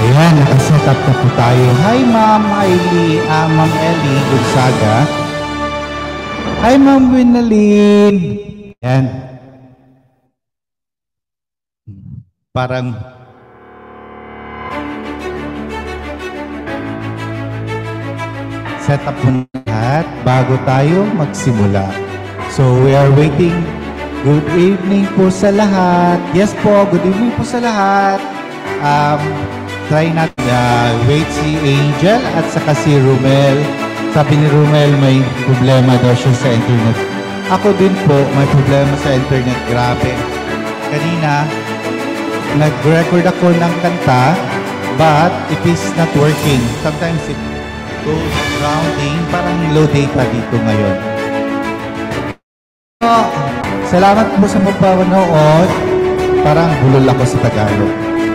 Ayan, nakaset up na po tayo. Hi, Ma'am Ma'am Ellie Gonzaga. Hi, Ma'am Winalyn. Ayan. Parang set up mo lahat bago tayo magsimula. So, we are waiting. Good evening po sa lahat. Yes po, good evening po sa lahat. Try natin wait si Angel at saka si Rommel. Sabi ni Rommel may problema daw siya sa internet. Ako din po may problema sa internet. Grabe. Kanina, nag-record ako ng kanta but it is not working. Sometimes it goes rounding. Parang low data dito ngayon. Salamat po sa pagpapanood. Parang bulol ako sa Tagalog.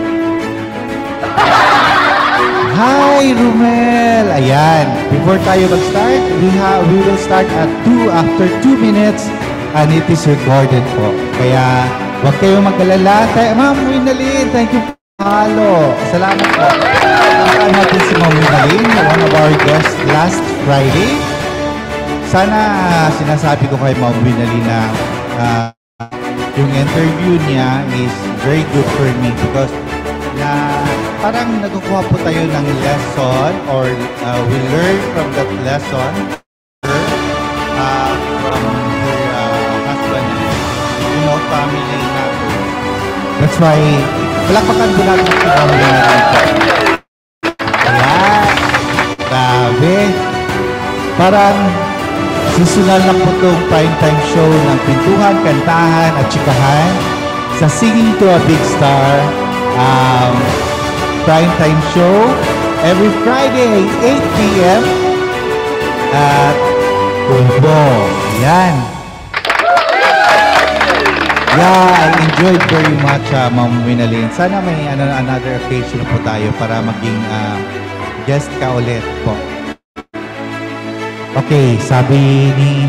Hi, Rommel! Ayan. Before tayo mag-start, we will start at after 2 minutes and it is recorded po. Kaya, huwag kayong mag-alala. Ma'am Winalyn, thank you po. Halo. Salamat po. Nakaka natin si Ma'am Winalyn, one of our guests last Friday. Sana sinasabi ko kay Ma'am Winalyn na yung interview niya is very good for me because parang nagkukuha po tayo ng lesson or we learn from that lesson from her husband and family natin. That's why palakpakan po natin si Ma'am Winalyn. Ayan. Grabe. Parang seasonal na po itong primetime show ng pintuhan, kantahan at chikahan sa Singing to a Big Star primetime show every Friday 8 p.m. at Ubo. Yan. Yeah, I enjoyed very much Ma'am Winalyn. Sana may another occasion po tayo para maging guest ka ulit po. Okay, sabi ni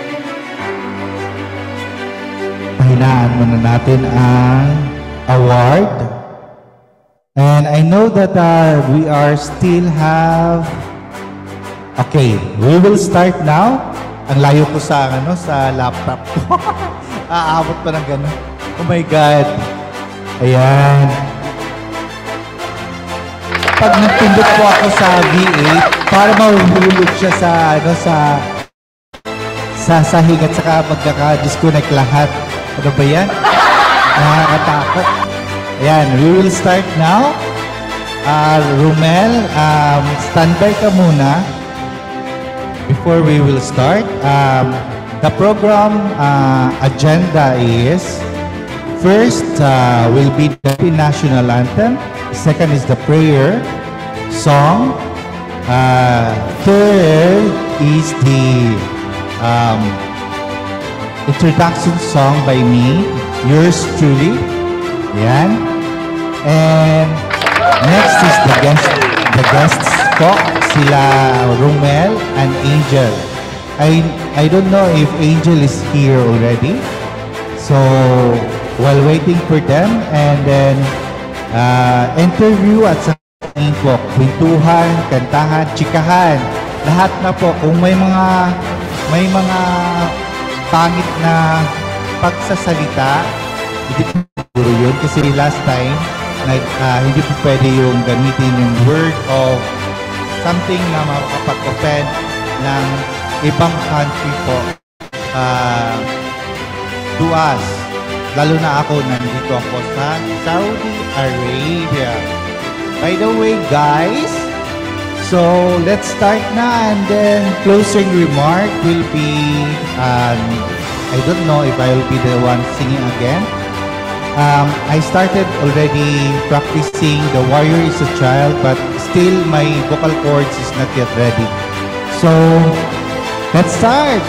pahinaan muna natin ang award. And I know that we are still have. Okay, we will start now. Ang layo ko sa laptop ko. Aabot pa ng gano'n. Oh my God. Ayan. Pag nagpindot po ako sa V8, para mahuhulog siya sa sahig at saka magkaka-disconnect lahat. Ano ba yan? Nakakatakot. Ayan, we will start now. Rommel, standby ka muna before we will start. The program agenda is first will be the Philippine National Anthem. Second is the prayer song. Third is the introduction song by me, yours truly. Yan. And next is the guests po, sila Rommel and Angel. I don't know if Angel is here already. So, while waiting for them and then interview at sa po, kwentuhan, kantahan, chikahan, lahat na po. Kung may mga pangit na pagsasalita, hindi po siguro yun. Kasi last time, hindi po pwede yung gamitin yung word of something na makapag-offend ng ibang country po to us. Lalo na ako, nandito ako sa Saudi Arabia. By the way, guys, so let's start na and then closing remark will be, I don't know if I will be the one singing again. I started already practicing The Warrior is a Child, but still my vocal cords is not yet ready. So, let's start!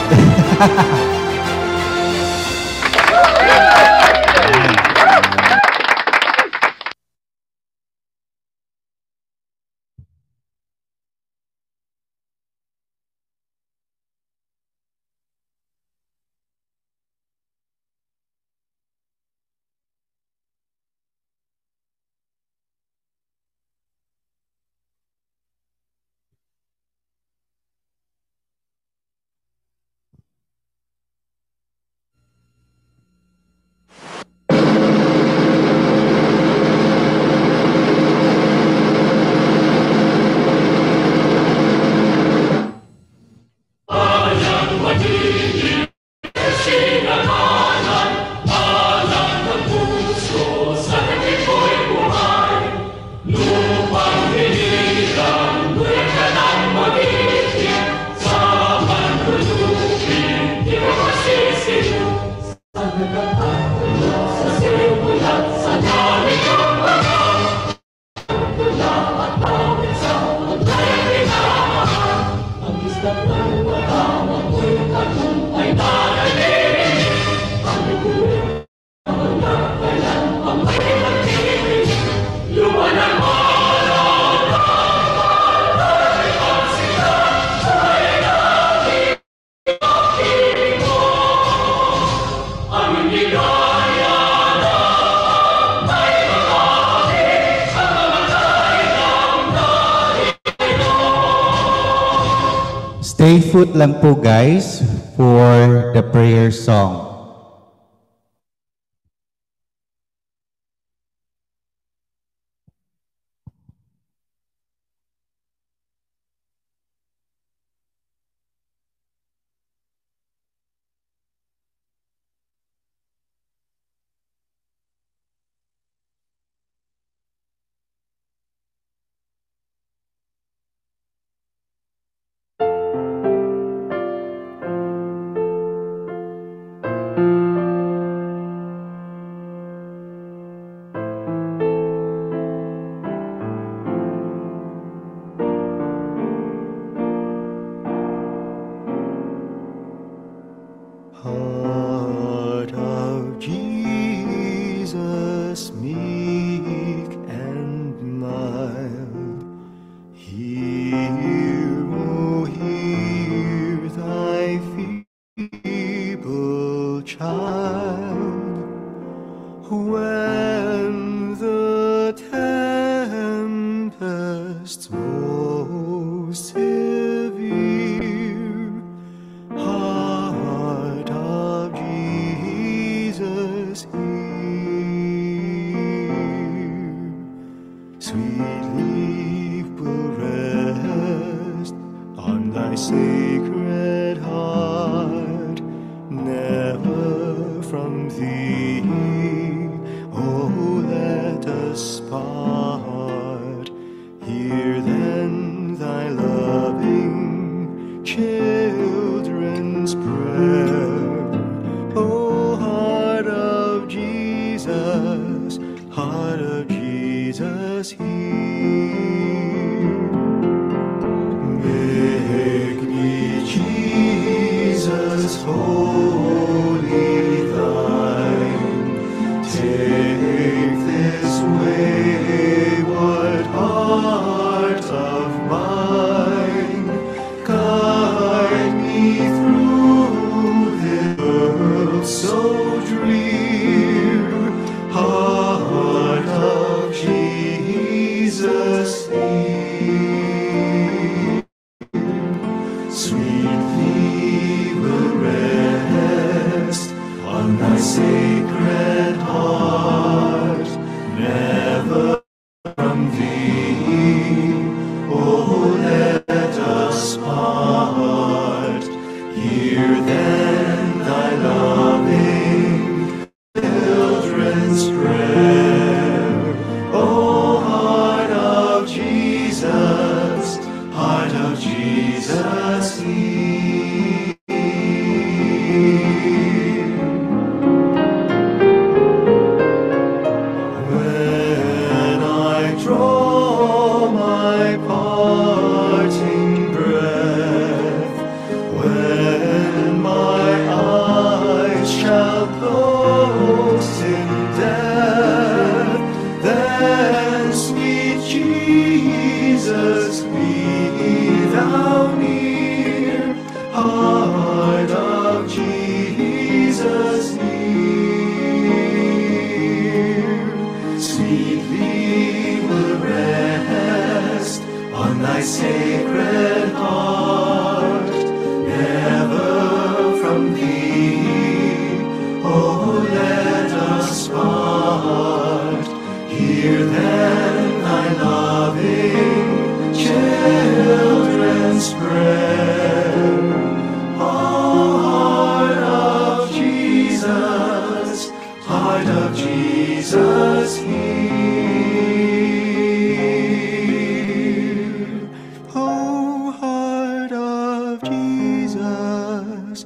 Stay put lang po guys for the prayer song. Heart of Jesus, meek and mild, hear, O hear thy feeble child, when the tempest's most severe. Heart of Jesus, hear. Sweet leaf will rest on thy sacred heart, never from thee, oh, let us part. Hear then thy loving children's prayer. O heart of Jesus, hear. Make me, Jesus, wholly thine. Take this wayward heart of mine. Guide me through this world so drear. Heart of Jesus, hear. Sweetly will rest on thy sacred heart, never from thee, oh, let us part. Hear then thy loving children's prayer. O heart of Jesus, hear. When I draw my parting breath, when my eyes shall close in death, then, sweet Jesus, be thou near. Heart of Jesus, hear. Sweetly will rest on thy sacred heart, never from thee, oh, let us part. Hear then thy loving children's prayer. O heart of Jesus, hear. O heart of Jesus,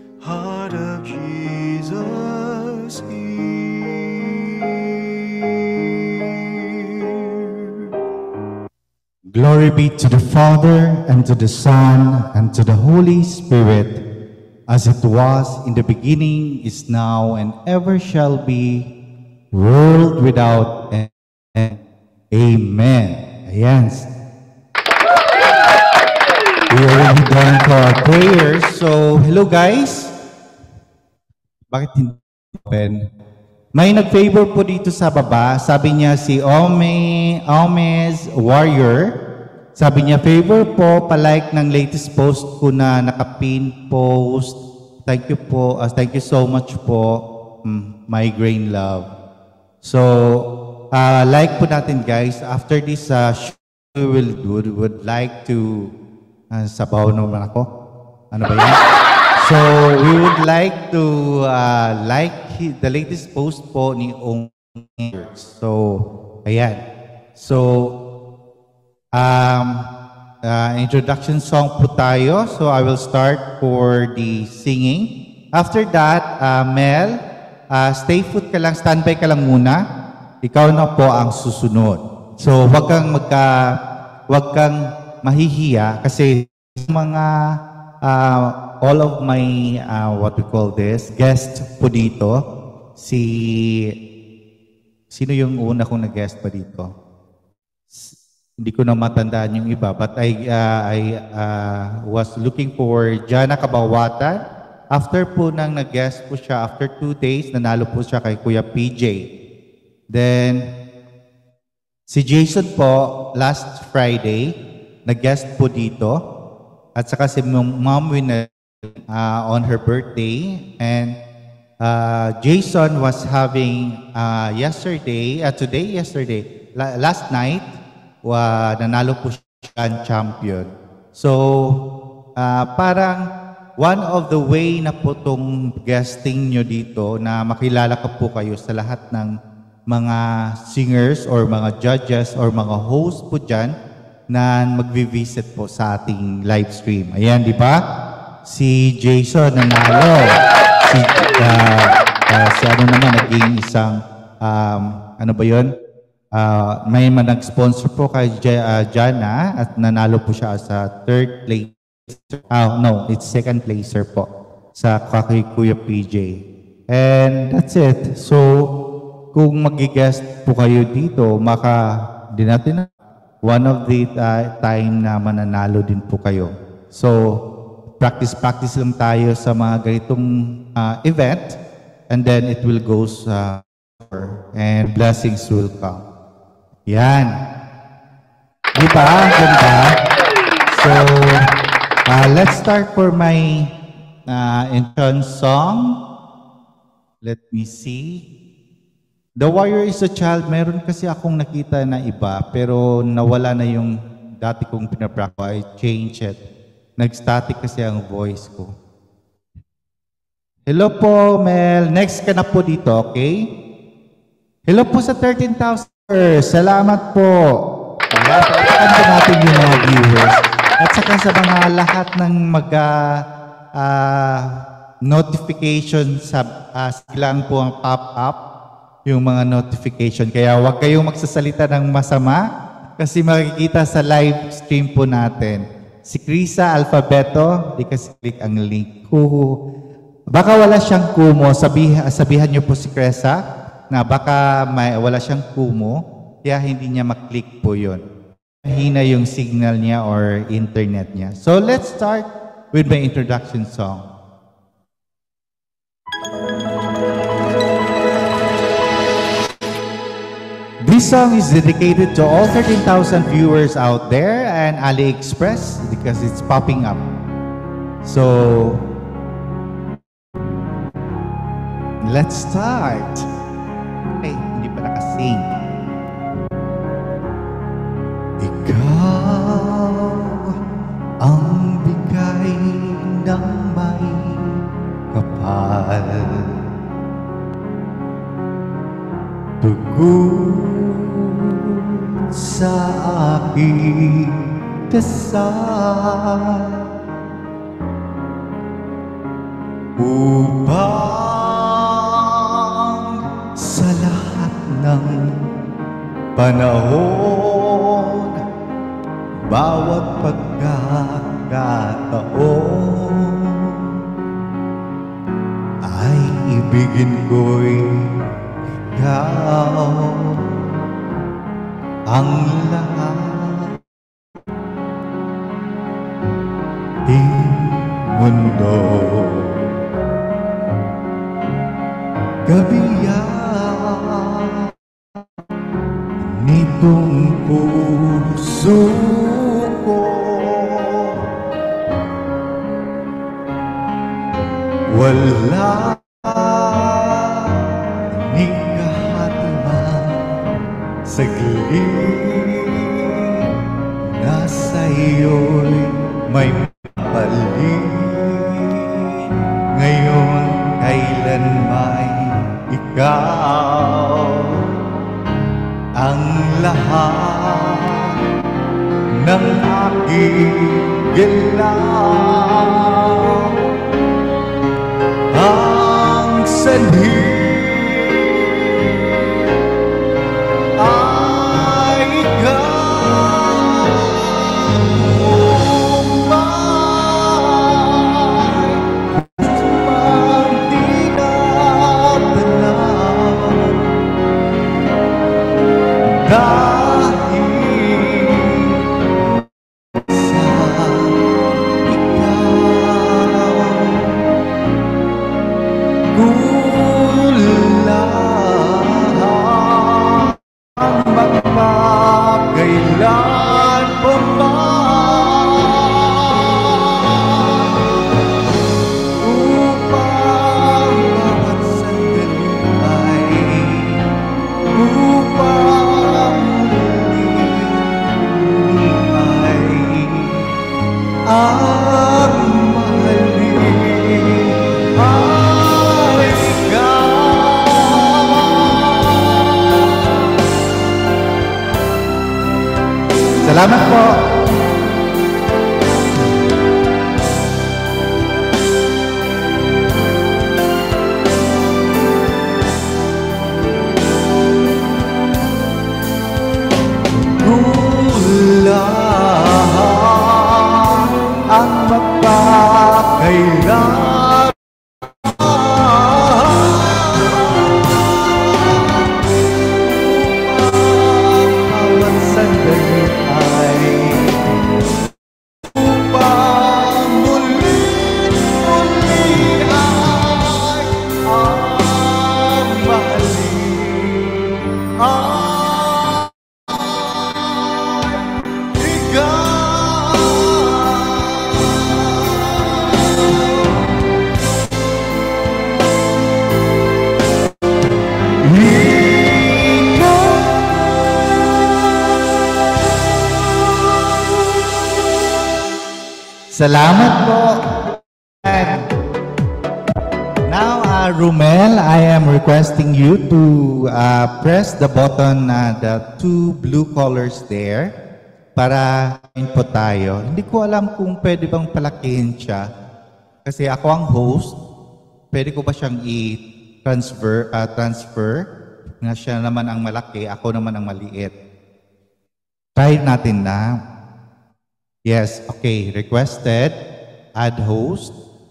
hear. Glory be to the Father, and to the Son, and to the Holy Spirit, as it was in the beginning, is now, and ever shall be, world without end. Amen. Ayan. We are already done for our prayers. So, hello guys. Bakit hindi open? May nag-favor po dito sa baba. Sabi niya si Omes Warrior. Sabi niya, favor po, palike ng latest post ko na naka-pin post. Thank you po. Thank you so much po. Migraine love. So, like po natin guys, after this show we would like to, sabaw naman ako. Ano ba yan? So, we would like to like the latest post po ni Ong. So, ayan. So, introduction song po tayo. So, I will start for the singing. After that, Mel, stay put ka lang, standby ka lang muna. Ikaw na po ang susunod. So, wag kang mahihiya kasi mga all of my what we call this guest po dito, sino yung una kong na-guest pa dito? Hindi ko na matandaan yung iba, but I was looking for Jana Kabawatan. After po nang nag-guest po siya, after 2 days, nanalo po siya kay Kuya PJ. Then, si Jason po, last Friday, nag-guest po dito. At saka si Mom Winner on her birthday. And Jason was having yesterday, last night, nanalo po siya ang champion. So, parang one of the way na po itong guesting nyo dito na makilala ka po kayo sa lahat ng mga singers or mga judges or mga hosts po dyan na magvi-visit po sa ating live stream. Ayan, di ba? Si Jason nanalo. Si ano naman, naging isang, ano ba yun? May nag-sponsor po kay Jana at nanalo po siya sa 3rd place. No, it's 2nd placer po sa kay Kuya PJ. And that's it. So, kung mag-guest po kayo dito, di natin one of the time na mananalo din po kayo. So, practice lang tayo sa mga ganitong event and then it will go and blessings will come. Yan. Di ba? Ganda. So, let's start for my intro song. Let me see. The Warrior is a Child. Meron kasi akong nakita na iba, pero nawala na yung dati kong pinapractice. I changed it. Nag-static kasi ang voice ko. Hello po, Mel. Next ka na po dito, okay? Hello po sa 13,000. Salamat po. Pagkakan po natin yung mga viewers. At saka sa mga lahat ng notification silang po ang pop-up yung mga notification. Kaya huwag kayong magsasalita ng masama kasi makikita sa live stream po natin. Si Krisa Alfabeto, di kasi click ang link. Baka wala siyang kumo. Sabihan niyo po si Krisa na baka wala siyang kumo, kaya hindi niya maklik po yun. Mahina yung signal niya or internet niya. So let's start with my introduction song. This song is dedicated to all 13,000 viewers out there and AliExpress because it's popping up. So, let's start. Okay, hindi pa nakasing. Ikaw ang bigay ng may kapal, tugon sa aking dasal upang sa lahat ng panahon, bawat pagkakataon ay ibigin ko'y ikaw ang lahat ng mundo. Gabiyan nitong puso saglit na sa'yo'y may mali. Ngayon, kailan may ikaw ang lahat ng aking galaw. Ang sanhi ay ikaw. May tinatanaw dahil sa ikaw. Kulang magpakailan pa man upang bawat sandali upang muli ay ang mahalin ay ikaw. Salamat po. Kulang ang magpakailan bawat sandali ay upang muli-muli ay ang mahalin ay ikaw. Salamat po. Now, Rommel, I am requesting you to press the button, the two blue colors there, para input tayo. Hindi ko alam kung pwede bang palakihin siya. Kasi ako ang host, pwede ko ba siyang transfer na siya naman ang malaki, ako naman ang maliit. Try natin na. Yes, okay. Requested. Add host.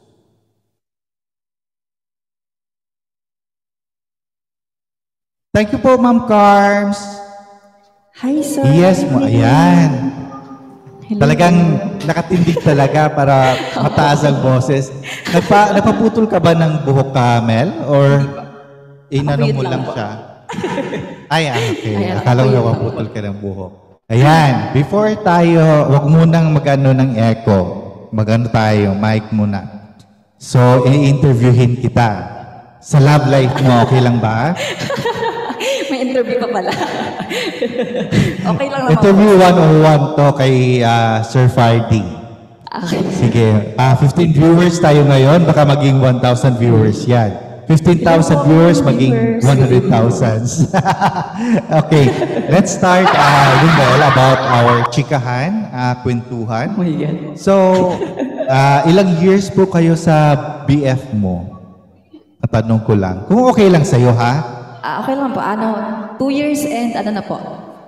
Thank you po, Ma'am Carms. Hi, sir. Yes mo, ayan. Hello. Talagang nakatindig talaga para mataas ang boses. Napaputol ka ba ng buhok, Mel? Or inano mo lang siya? Ay, okay. Ayan, Akala ko napaputol ka ng buhok. Ayan, before tayo, wag munang mag-ano ng echo. Mag-ano tayo, mic muna. So, i-interviewin kita. Sa love life mo, okay lang ba? May interview ka pala. Okay lang naman. Interview 101 to kay Sir Fardy. Okay. Sige, 15 viewers tayo ngayon, baka maging 1,000 viewers yan. 15,000 viewers, maging 100,000. Okay, let's start about our chikahan, kwentuhan. Oh my God. So, ilang years po kayo sa BF mo? Tatanong ko lang. Kung okay lang sa'yo, ha? Okay lang po. 2 years and na po?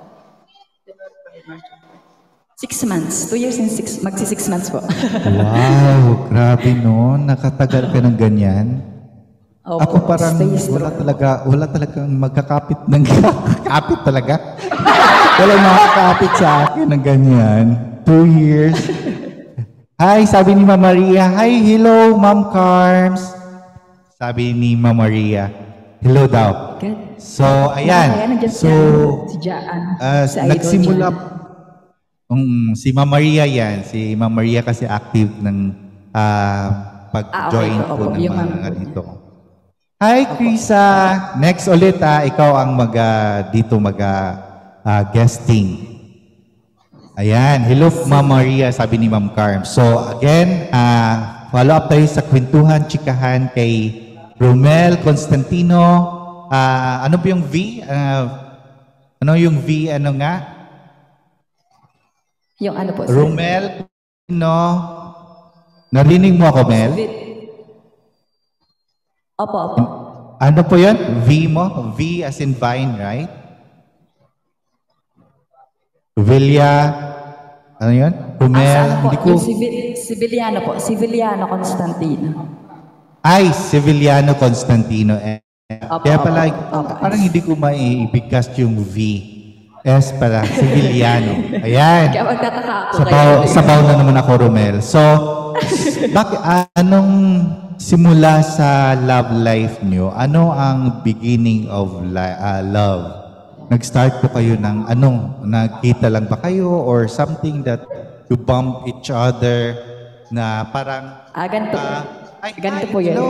6 months. 2 years and magsi 6 months po. Wow, grabe no. Nakatagal ka ng ganyan. Opo, Ako parang wala talagang magkakapit ng kapit talaga. Walang makakapit sa akin ng ganyan. 2 years. Hi, sabi ni Ma'am Maria. Hi, hello, Ma'am Carms. Sabi ni Ma'am Maria. Hello daw. Good. So, ayan. So, nagsimula si Ma'am Maria yan. Si Ma'am Maria kasi active ng pag-join po ng mga dito. Hi, Krisa. Next ulit, ikaw ang guesting. Ayan, hello Ma'am Maria, sabi ni Ma'am Carm. So again, follow up tayo sa kwentuhan, chikahan kay Rommel, Constantino. Ano po yung V? Ano yung V? Ano nga? Yung ano po, sir? Rommel, no? Narinig mo ako, Mel? Opo, opo. Ano po yun? V mo? V as in vine, right? Villa, ano yun? Rommel, Ano po, hindi ko... yung Sevillano po, Sevillano Constantino. Ay, Sevillano Constantino. Opo, Kaya pala, opo. parang hindi ko maibigkas yung V. S pala, Sevillano. Ayan. Kaya magtataka ako kayo. Sabaw na naman ako, Rommel. So, anong simula sa love life nyo? Ano ang beginning of love? Nag-start po kayo ng nagkita lang ba kayo or something that you bump each other na parang... Ganito. Ganito po yun. Hello.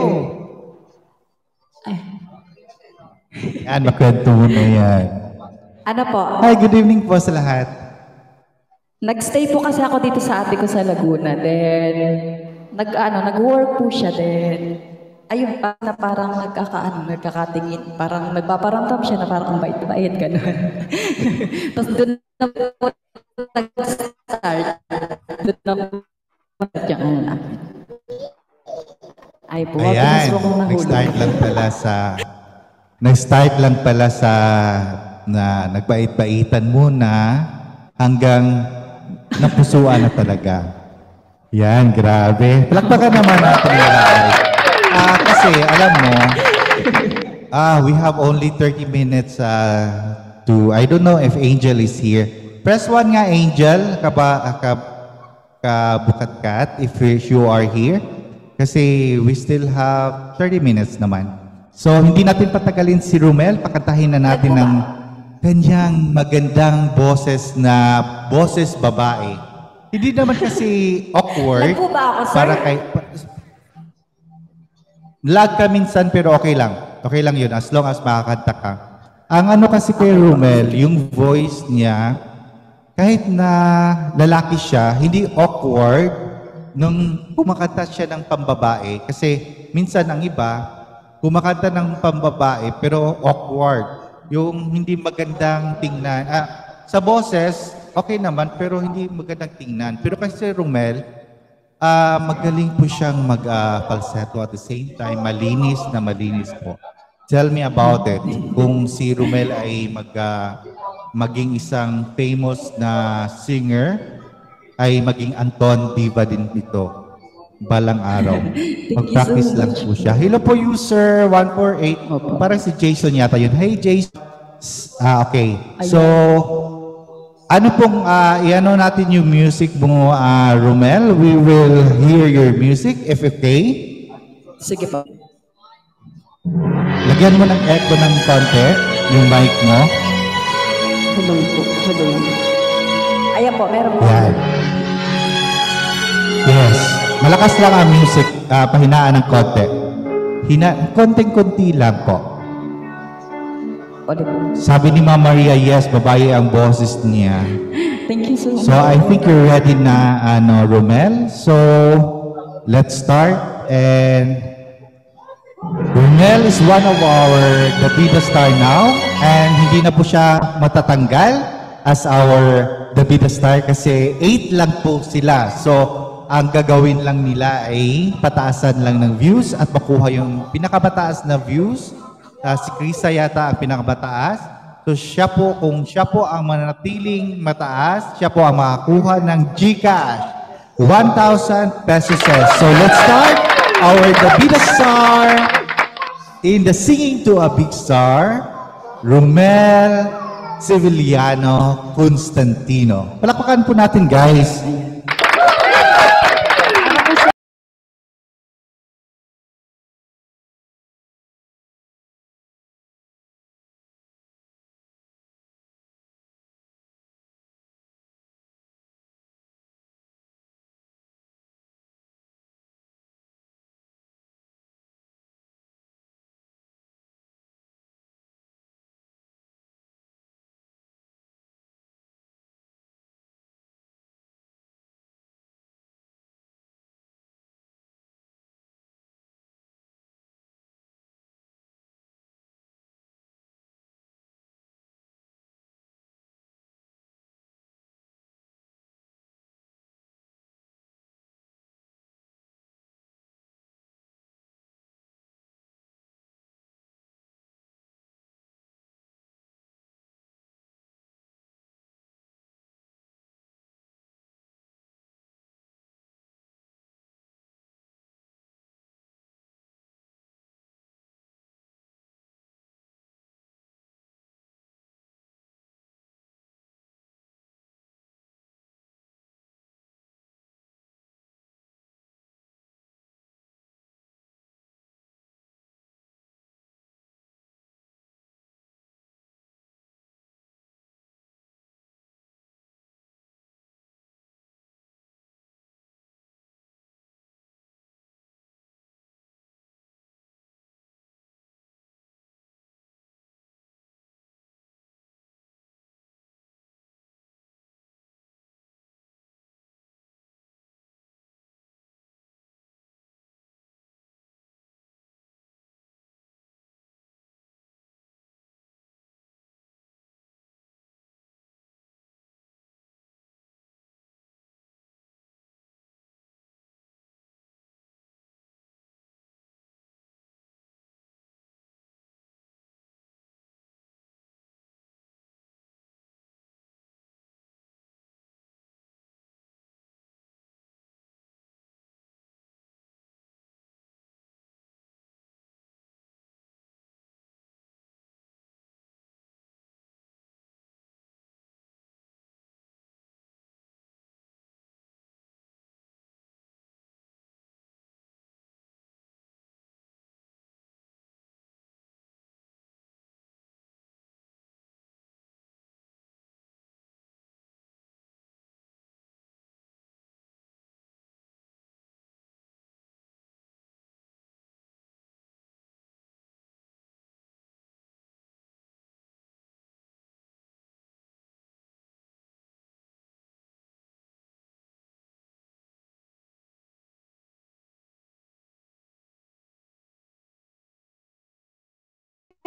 Yan, makwento mo na yan. Ano po? Hi, good evening po sa lahat. Nag-stay po kasi ako dito sa ate ko sa Laguna. Then, nag-work po siya. Then, ayun, parang nagkakatingin. Parang nagpaparamdam siya na parang bait-bait, gano'n. Tapos doon na po nag-start. Doon na po ay po, ayan, nag-start lang pala sa na nagbait-baitan muna hanggang napusuan na talaga. Yan, grabe. Palakpakan naman natin yung kasi alam mo, we have only 30 minutes to, I don't know if Angel is here. Press 1 nga, Angel, kabukatkat, if you are here. Kasi we still have 30 minutes naman. So, hindi natin patagalin si Rommel. Pakantahin na natin ng kanyang magandang boses babae. Hindi naman kasi awkward. Lag po ba ako, sir? Para kay... Lag ka minsan pero okay lang. Okay lang yun as long as makakanta ka. Ang kasi kay Rommel, yung voice niya, kahit na lalaki siya, hindi awkward nung kumakanta siya ng pambabae. Kasi minsan ang iba, kumakanta ng pambabae pero awkward. Yung hindi magandang tingnan. Sa boses, okay naman pero hindi magandang tingnan. Pero kasi Rommel, magaling po siyang mag-falsetto at the same time, malinis po. Tell me about it. Kung si Rommel ay maging isang famous na singer, ay maging Anton Diva din ito. Balang araw. Mag-practice lang po siya. Hello po user 148. Parang si Jason yata yun. Hey Jason. Okay. So, ano pong iano natin yung music mo, Rommel? We will hear your music if okay. Sige po. Lagyan mo ng echo ng konti, yung mic mo. Hello po. Hello. Ayan po, meron po. Yan. Yes. Malakas lang ang music, pahinaan ng konti. Konting-konti lang po. Sabi ni Ma'am Maria, yes, babae ang boses niya. Thank you so much. So I think you're ready na, Rommel. So let's start. And Rommel is one of our the Bida Star now, and hindi na po siya matatanggal as our the Bida Star kasi 8 lang po sila. So ang gagawin lang nila ay pataasan lang ng views at makuha yung pinakamataas na views. Si Krisa yata ang pinakabataas. So kung siya po ang mananatiling mataas, siya po ang makakuha ng GCash. 1,000 pesos. So let's start our The Bida Star in the Singing to a Big Star, Rommel Sevillano Constantino. Palakpakan po natin guys.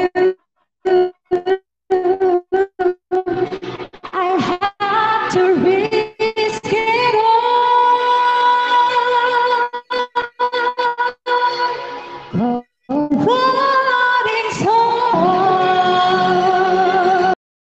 I had to risk it all. Providing soul.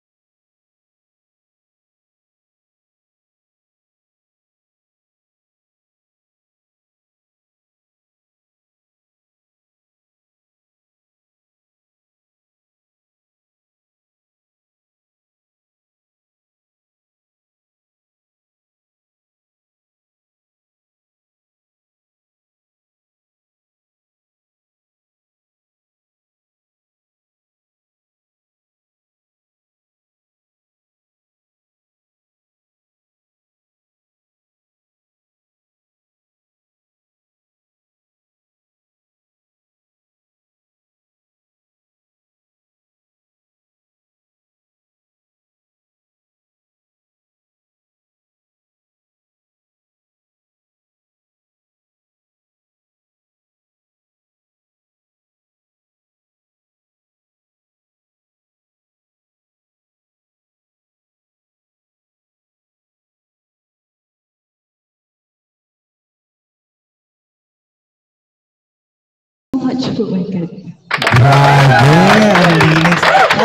Much, oh my God. Grabe, ang linis.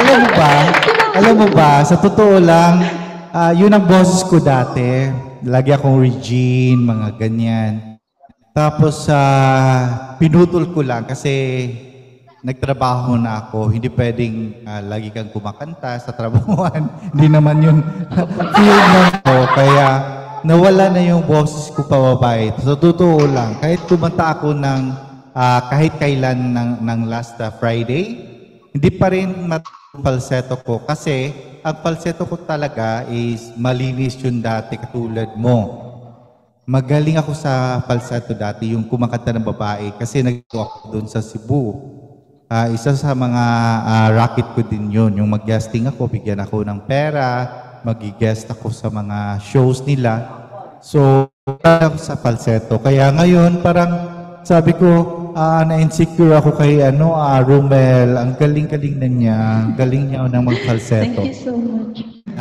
Alam mo ba, sa totoo lang, yun ang boses ko dati. Lagi akong Regine, mga ganyan. Tapos, pinutol ko lang kasi nagtrabaho na ako. Hindi pwedeng lagi kang kumakanta sa trabahoan. Hindi naman yun field mo ko. Kaya, nawala na yung boses ko pababait. Sa totoo lang, kahit kumanta ako ng kahit kailan ng last Friday, hindi pa rin falsetto ko kasi ang falsetto ko talaga is malinis yun dati katulad mo. Magaling ako sa falsetto dati, yung kumakanta ng babae kasi nag-go ako doon sa Cebu. Isa sa mga racket ko din yun, yung mag-guesting ako, bigyan ako ng pera, mag-guest ako sa mga shows nila. So, ako sa falsetto. Kaya ngayon, parang sabi ko, na-insecure ako kay Rommel. Ang galing-galing na niya. Ang galing niya ng mag-falsetto. Thank you so much.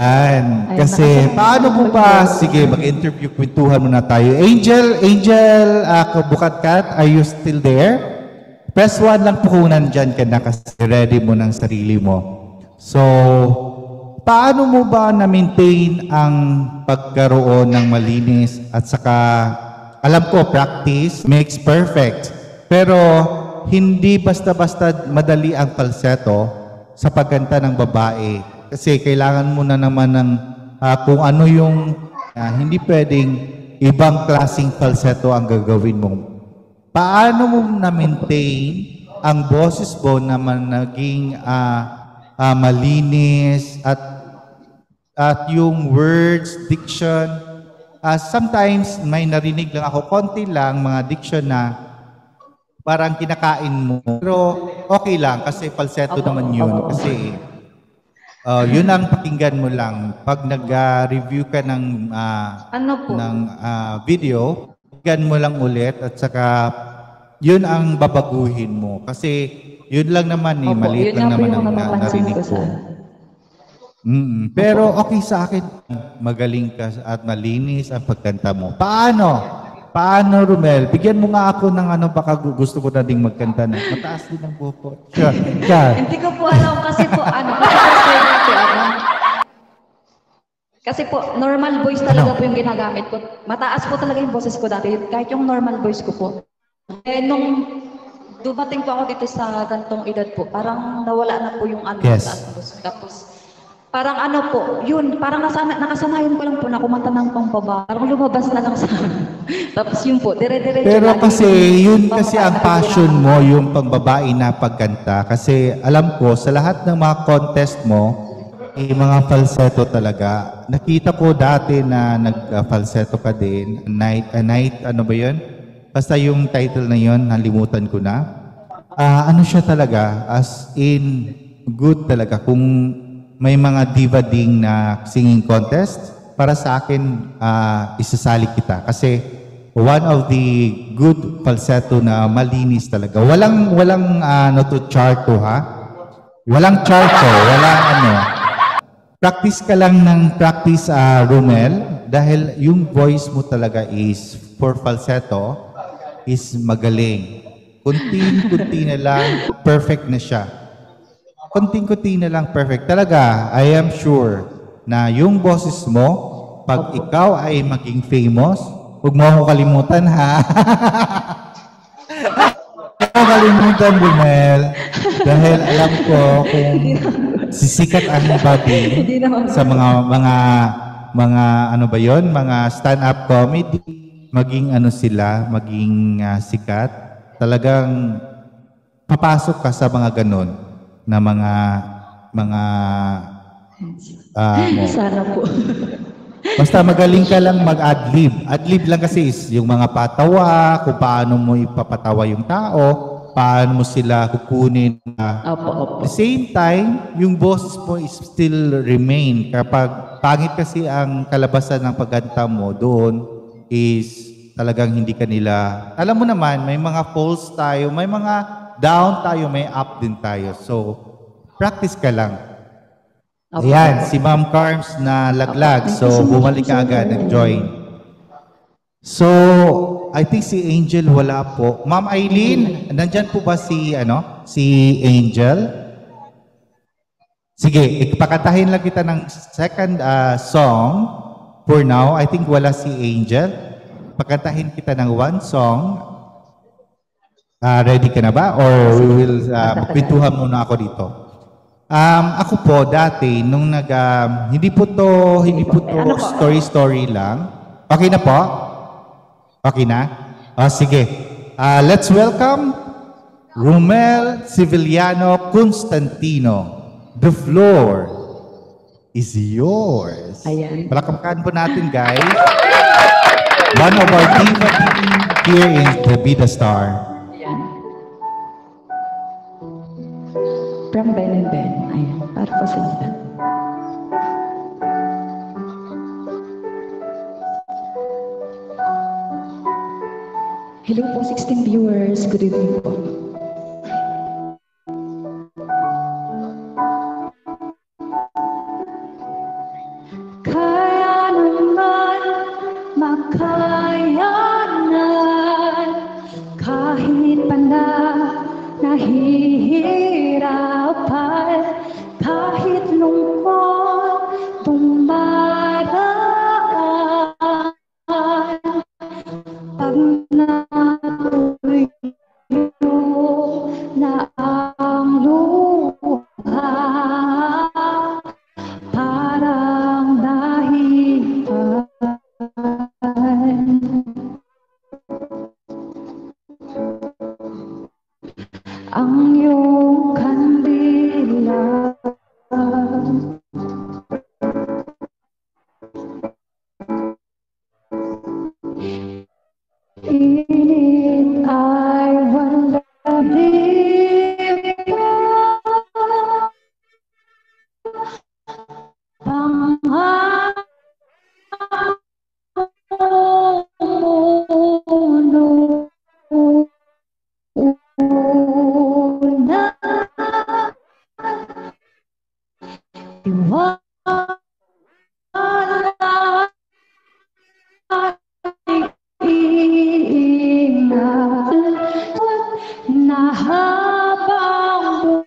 Kasi, paano mo ba? Sige, mag-interview, kwentuhan muna tayo. Angel, Bukatkat, are you still there? Press 1 lang po kung nandyan ka na kasi ready mo ng sarili mo. So, paano mo ba na-maintain ang pagkaroon ng malinis at saka, alam ko, practice makes perfect. Pero hindi basta-basta madali ang falsetto sa pagganta ng babae. Kasi kailangan mo na naman ng kung ano yung hindi pwedeng ibang klaseng falsetto ang gagawin mo. Paano mo na-maintain ang boses mo na naging malinis at yung words, diction. Sometimes may narinig lang ako, konti lang mga diction na parang kinakain mo. Pero okay lang kasi falsetto naman yun. Kasi yun ang pakinggan mo lang. Pag nag-review ka ng, ng video, pakinggan mo lang ulit at saka yun ang babaguhin mo. Kasi yun lang naman maliit lang naman ang narinig ko. Pero okay sa akin, magaling ka at malinis ang pagkanta mo. Paano, Rommel? Bigyan mo nga ako ng baka gusto ko na ding magkanta na. Mataas din ang buko. Hindi ko po alam kasi po, kasi po, normal voice talaga po yung ginagamit ko. Mataas po talaga yung boses ko dati, kahit yung normal voice ko po. Nung dumating po ako dito sa gantong edad po, parang nawala na po yung Yes. Tapos, parang yun, parang nakasanayan ko lang po na kumanta ng pambaba. Parang lumabas na lang sa Tapos yun po, dire-diretso. Pero kasi, yun kasi ang passion mo, yung pangbabae na pagkanta. Kasi alam ko, sa lahat ng mga contest mo, mga falsetto talaga. Nakita ko dati na nag-falsetto ka din. A night, ano ba yun? Basta yung title na yun, nalimutan ko na. Ano siya talaga, as in, good talaga. Kung may mga diva ding na singing contest, para sa akin, isasali kita. Kasi one of the good falsetto na malinis talaga. Walang to chart to, ha? Walang charco, walang ano. Practice ka lang ng practice, Rommel, dahil yung voice mo talaga is for falsetto, is magaling. Kunting-kunti na lang, perfect na siya. Kunting-kunti na lang, perfect. Talaga, I am sure na yung boses mo, pag ikaw ay maging famous, huwag mo ako kalimutan, ha? Huwag mo kalimutan, Rommel. Dahil alam ko kung sisikat ang babi sa mga ano ba yon, mga stand-up comedy, maging ano sila, maging sikat, talagang papasok ka sa mga ganon na mga Sana po. basta magaling ka lang mag-adlib. Adlib lang kasi is yung mga patawa, kung paano mo ipapatawa yung tao, paano mo sila kukunin. Opo. At the same time, yung boses mo is still remain. Kapag pangit kasi ang kalabasan ng pagganta mo doon is talagang hindi ka nila. Alam mo naman, may mga falls tayo, may mga down tayo, may up din tayo. So, practice ka lang. Opo. Ayan, si Ma'am Carms na laglag. Opo. So, bumalik ka agad, nag-join. So, I think si Angel wala po. Ma'am Eileen, nandyan po ba si Angel? Sige, ipakatahin lang kita ng second song. For now, I think wala si Angel. Pakatahin kita ng one song. Ready ka na ba? Or we will magpintuhan muna ako dito. Ako po dati nung hindi po to story lang. Okay na po? Okay na? Sige. Let's welcome Rommel Sevillano Constantino. The floor is yours. Ayan. Palakpakan po natin, guys. One of our diva here is the Be The Star. From Ben and Ben. Ayan, para po sa inyo. Hello po, 16 viewers. Good evening po. Kaya naman makayanan kahit pa na nahihirapan, kahit lungkot dumaraan, pag natuyo na ang luha, parang nahipan. Ang iyong kandila, init ay wala di pa, na habang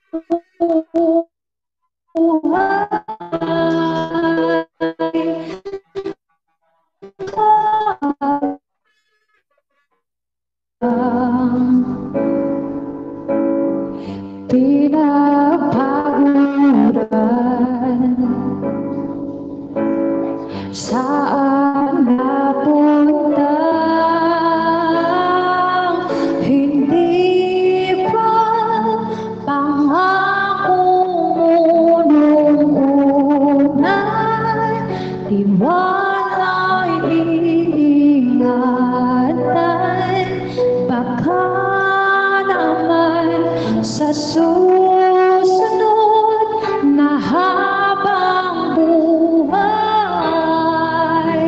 pinapaguran, saan napunta hindi pa pangako mo nung una, tiwala'y iingatan, baka naman sa susunod na habang buhay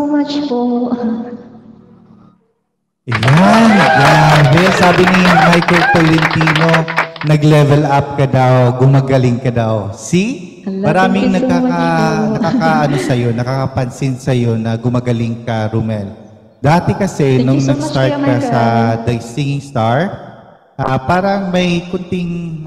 much po. Ayan, grabe. Sabi ni Michael Tolentino, nag-level up ka daw, gumagaling ka daw. See? Hala, Maraming thank you so much po. nakakaano sa'yo, nakakapansin sa'yo na gumagaling ka, Rommel. Dati kasi, Thank nung you so much, nag-start Kuya ka Michael. sa The Singing Star, parang may kunting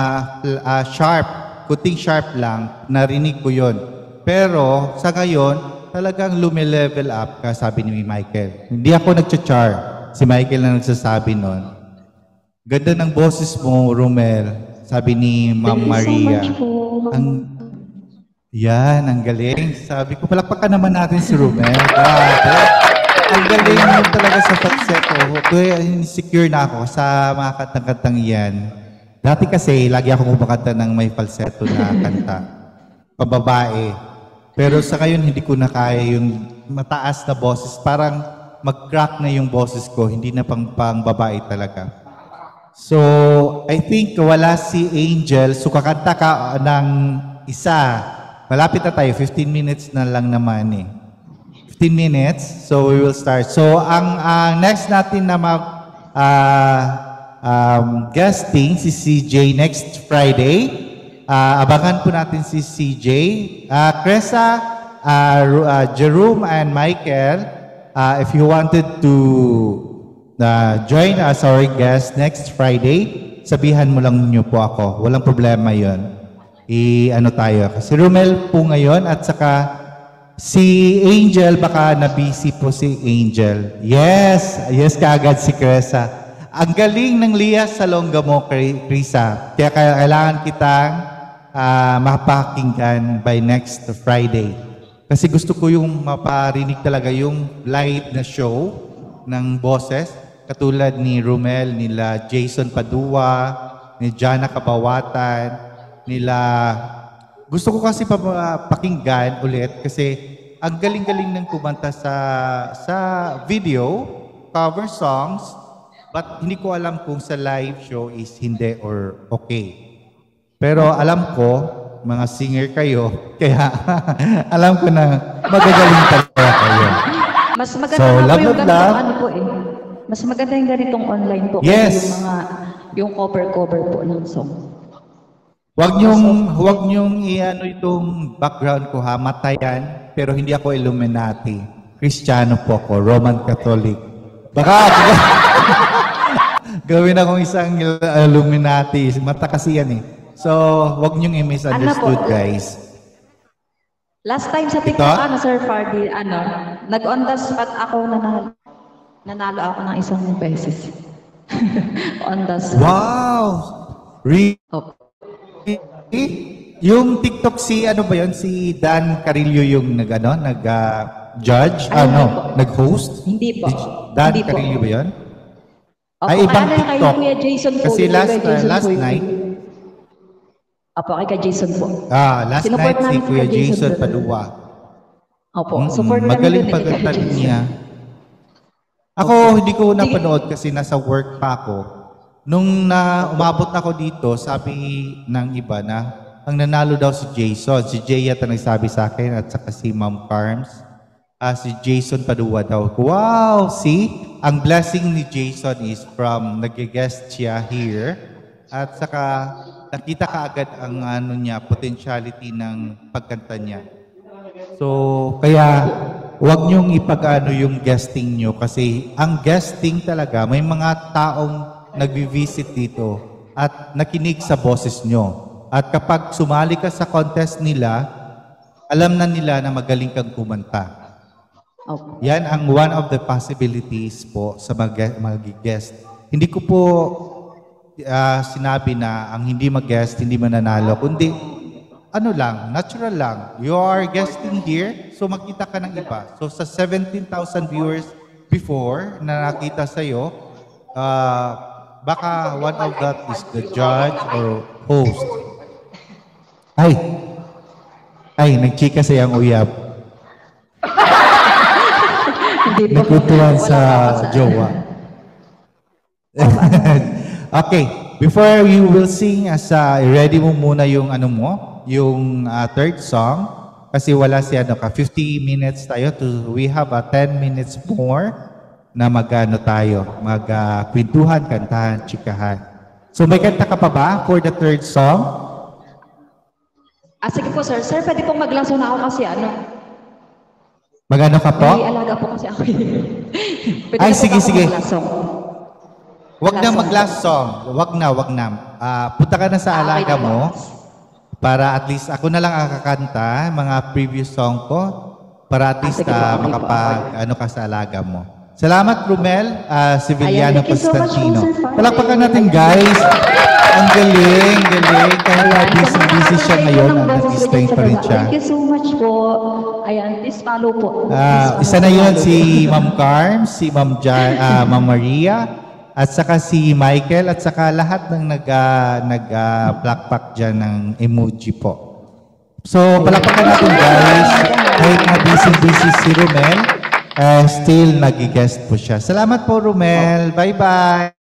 sharp lang, narinig ko yon. Pero sa ngayon, talagang lumilevel up ka, sabi ni Michael. Hindi ako nagcha-char. Si Michael na nagsasabi nun. Ganda ng boses mo, Rommel, sabi ni Ma'am Maria. Thank you so much po. Yan, ang galing. Sabi ko, palakpakan naman natin si Rommel. Grabe. Ang galing mo talaga sa falsetto. Kaya insecure na ako sa mga kantang-kantang yan. Dati kasi, lagi ako kumakanta ng may falsetto na kanta. Pababae. Pero sa ngayon, hindi ko na kaya yung mataas na boses. Parang mag-crack na yung boses ko. Hindi na pang babae talaga. So, I think wala si Angel. So, kakanta ka ng isa. Malapit na tayo. 15 minutes na lang naman eh. 15 minutes. So, we will start. So, ang next natin na guesting si CJ next Friday. Abangan po natin si CJ. Cressa, Jerome, and Michael, if you wanted to join as our guest next Friday, sabihan mo lang niyo po ako. Walang problema yon. Ano tayo. Si Rommel po ngayon at saka si Angel, baka na-busy po si Angel. Yes kaagad si Cressa. Ang galing ng Lias sa longga mo, Krisa. Kaya kailangan kitang mapakinggan by next Friday. Kasi gusto ko yung maparinig talaga yung live na show ng boses. Katulad ni Rommel, nila Jason Padua, ni Jana Kabawatan, nila... Gusto ko kasi pakinggan ulit kasi ang galing-galing ng kumanta sa video, cover songs, but hindi ko alam kung sa live show is hindi or okay. Pero alam ko, mga singer kayo, kaya alam ko na magagaling talaga kayo. Mas maganda So, nga po love, yung love, ganitong love. ano po eh. Mas maganda yung ganitong online po. Yes. Yung cover po ng song. Huwag niyong iano itong background ko ha, matayan, pero hindi ako Illuminati. Kristiyano po ako, Roman Catholic. Baka gawin akong isang Illuminati. Mata kasi yan eh. So, huwag niyong i-misunderstood, Ano po? guys. Last time sa TikTok, Ito? Sir Fardy, nag-on the spot ako, nanalo ako ng isang beses. On the spot. Wow! Really? Opo. Yung TikTok ano ba yun? Si Dan Carillo yung nag-judge? Ay, hindi po. Nag-host? Hindi po. Dan Hindi po. Carillo ba yun? Opo, Ay, ibang kay TikTok. Kuya Jason po. Kasi Kay last Jason po. night, Opo, kay Jason po. last Sinuport night si namin Kuya kay Jason Jason doon. Padua. Opo, support kami Magaling dun eh, kay pagkanta Jason. niya. Ako, hindi ko napanood kasi nasa work pa ako. Nung umabot na ako dito, sabi ng iba na ang nanalo daw si Jason. Si Jay yata nagsabi sa akin at saka si Ma'am Carms. Si Jason Padua daw. Wow! See? Ang blessing ni Jason is from nag-guest siya here. At saka nakita ka agad ang potentiality ng pagkanta niya. So, kaya huwag niyong yung guesting niyo kasi ang guesting talaga, may mga taong nagvi-visit dito at nakinig sa boses niyo. At kapag sumali ka sa contest nila, alam na nila na magaling kang kumanta. Opo. Yan ang one of the possibilities po sa mag-guest. Hindi ko po sinabi na ang hindi mag-guest, hindi mananalo, kundi natural lang. You are guesting here, so makita ka ng iba. So sa 17,000 viewers before na nakita sa'yo, baka one of that is the judge or host. Ay, nagchika sayang uyab. Hindi po. Nagkutuan Wala sa po ako sa- jowa. Okay, before we will sing, ready mo muna yung yung third song. Kasi wala si ano ka, 50 minutes tayo we have a 10 minutes more na mag-ano tayo, kwentuhan, kantahan, chikahan. So may kanta ka pa ba for the third song? Sige po, sir. Sir, pwede pong maglaso na ako kasi ano. Magano ka po? May alaga po kasi ako. Pwede Ay, na po sige, ba ako sige. maglaso? Wag na Last mag-last song. Wag na. Punta ka na sa Okay alaga na po. mo para at least ako na lang ang kakanta, mga previous song ko, para at least sige po, okay po. ano ka sa alaga mo. Salamat, Rommel, Sevillano, Ayan, thank you so much po, Constantino. Sir Fire. Palakpakan natin, guys. Ang galing. Kahit busy siya ngayon, nag-stay pa rin siya. Thank you so much po. Ayan, please follow po. Isa na yun si Ma'am Carm, si Ma'am Maria, at saka si Michael, at saka lahat ng nag-plakpak dyan ng emoji po. So, palakpakan natin, guys. Kahit na busy si Rommel, still nag-guest po siya. Salamat po, Rommel. Bye-bye.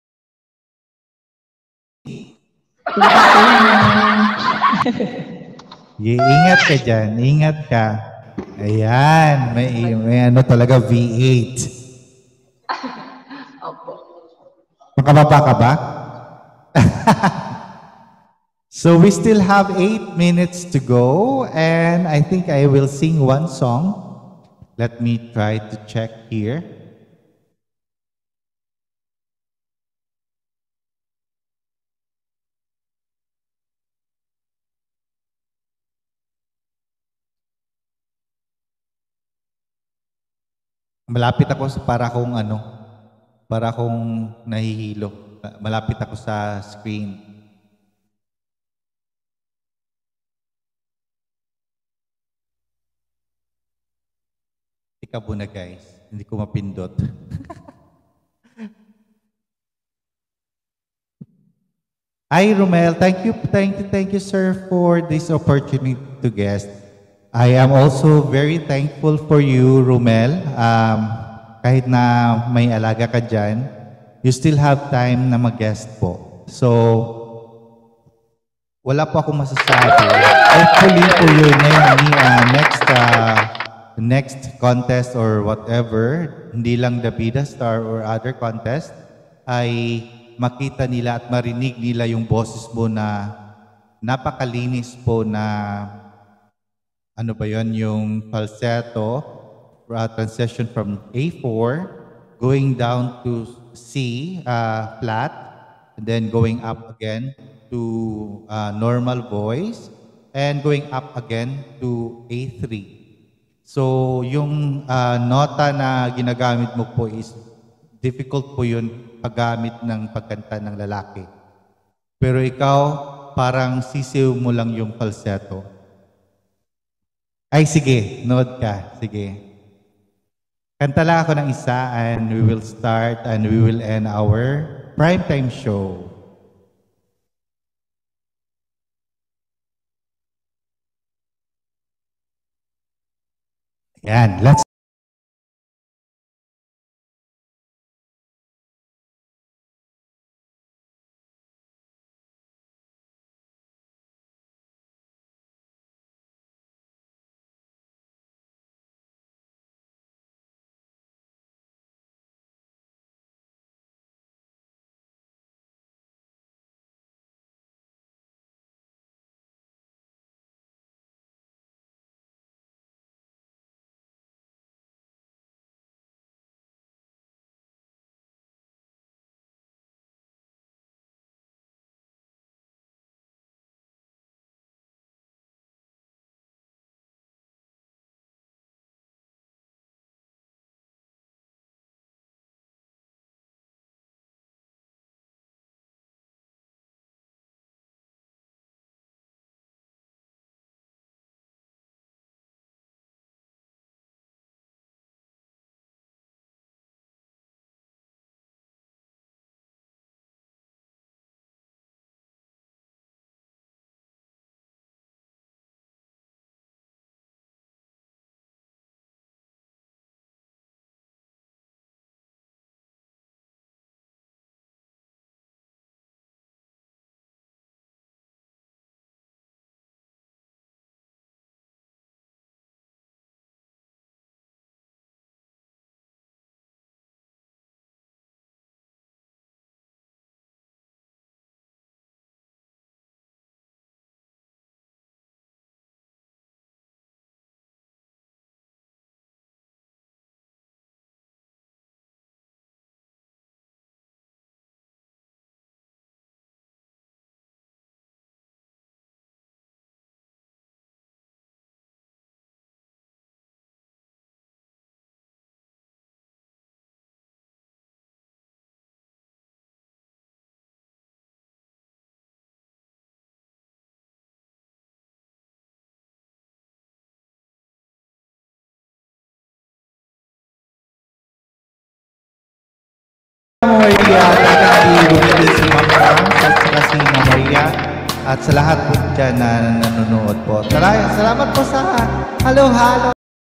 Ingat ka dyan. Ingat ka. Ayan. May ano talaga, V8. Makababa ka ba? So we still have 8 minutes to go, and I think I will sing one song. Let me try to check here. Malapit ako para akong nahihilo. Malapit ako sa screen. Ika muna, guys. Hindi ko mapindot. Hi, Rommel. Thank you, sir, for this opportunity to guest. I am also very thankful for you, Rommel. Kahit na may alaga ka dyan, you still have time na mag-guest po. So, wala po akong masasabi. Hopefully po yun next contest or whatever, hindi lang the Bida Star or other contest, ay makita nila at marinig nila yung boses mo na napakalinis po na ano ba yun, yung falsetto, transition from A4 going down to C flat, and then going up again to normal voice, and going up again to A3. So yung nota na ginagamit mo po is difficult po yun paggamit ng pagkanta ng lalaki. Pero ikaw, parang sisiw mo lang yung falsetto. Ay, sige. Nood ka. Sige. Kanta lang ako ng isa and we will start and we will end our primetime show. Yan. Let's at sa lahat po dyan na nanonood po. Salamat po sa halo-halo.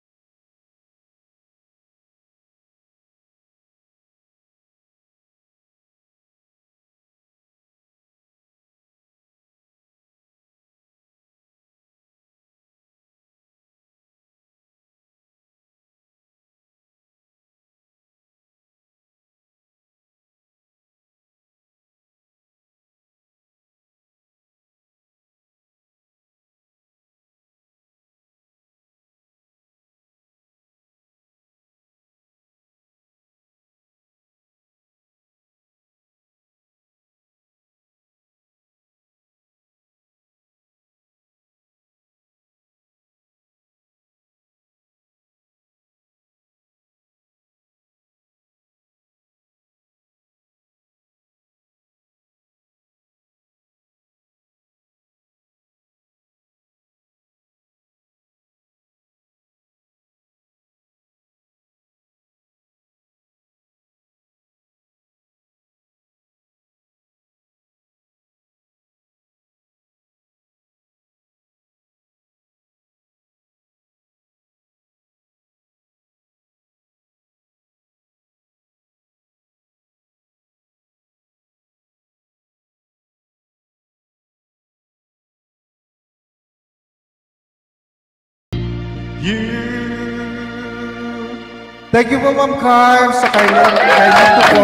Thank you po, Ma'am Carm, sa kayo po,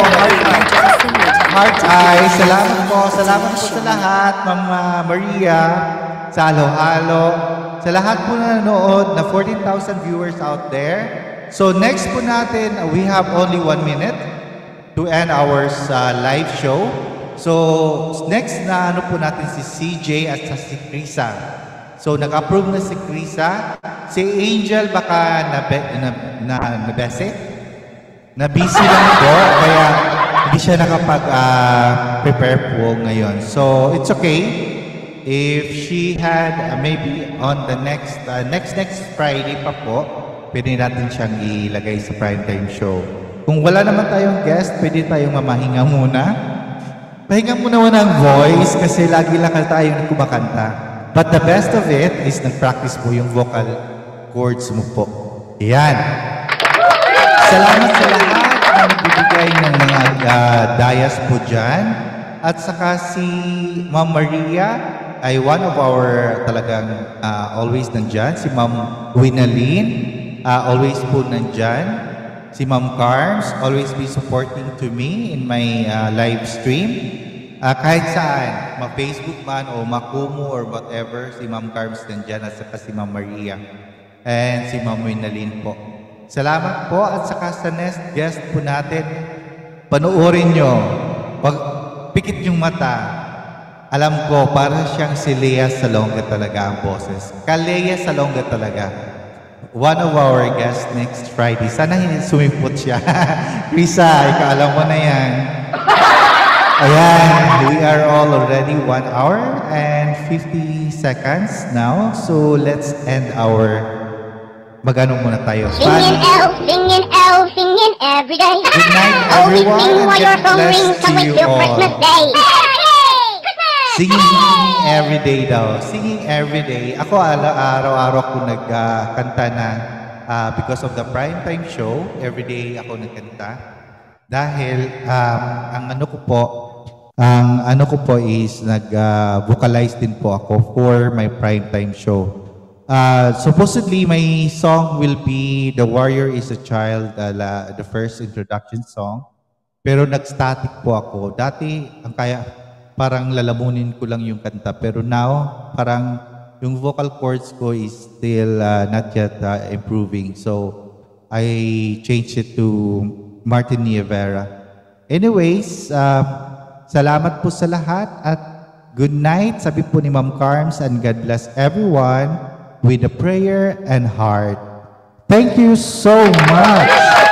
Heart Eye. Salamat po sa lahat, Ma'am Maria, sa halo-halo, sa lahat po na nanood, na 14,000 viewers out there. So next po natin, we have only 1 minute to end our live show. So next na ano po natin si CJ at si Krisa. So, nag-approve na si Krisa. Si Angel baka nabese. Na-busy lang po. Kaya hindi siya nakapag-prepare po ngayon. So, it's okay. If she had maybe on the next Friday pa po, pwede natin siyang ilagay sa primetime show. Kung wala naman tayong guest, pwede tayong mamahinga muna. Pahinga muna ng voice kasi lagi lang tayong kumakanta. But the best of it is nag-practice po yung vocal cords mo po. Ayan. Salamat sa lahat na nagbibigay ng mga dayas po dyan. At saka si Ma'am Maria ay one of our talagang always nandyan. Si Ma'am Winalyn, always po nandyan. Si Ma'am Carms, always be supporting to me in my live stream. Kahit saan, ma-Facebook man o ma-Kumu or whatever, si Ma'am Carms nandyan at saka si Ma'am Maria and si Ma'am Winalyn po. Salamat po at saka sa next guest po natin, panoorin nyo, pag pikit yung mata, alam ko, para siyang si Lea Salonga talaga ang boses. Ka-Lea Salonga talaga. One of our guests next Friday. Sana hindi sumipot siya. Krisa, ikaw alam mo na yan. Ayan, we are all already 1 hour and 50 seconds now. So let's end our magano muna tayo. Singing every day. Good night, everyone, and get blessed to you all. Singing every day daw. Singing every day. Ako araw-araw ko nagkanta na because of the primetime show. Every day ako nagkanta. Dahil ang ano ko po is nag-vocalize din po ako for my primetime show. Supposedly my song will be The Warrior is a Child, the first introduction song. Pero nag-static po ako. Dati parang lalamunin ko lang yung kanta, pero now parang yung vocal cords ko is still not yet improving. So I changed it to Martin Nievera. Anyways, salamat po sa lahat at good night. Sabi po ni Ma'am Carms, and God bless everyone with a prayer and heart. Thank you so much.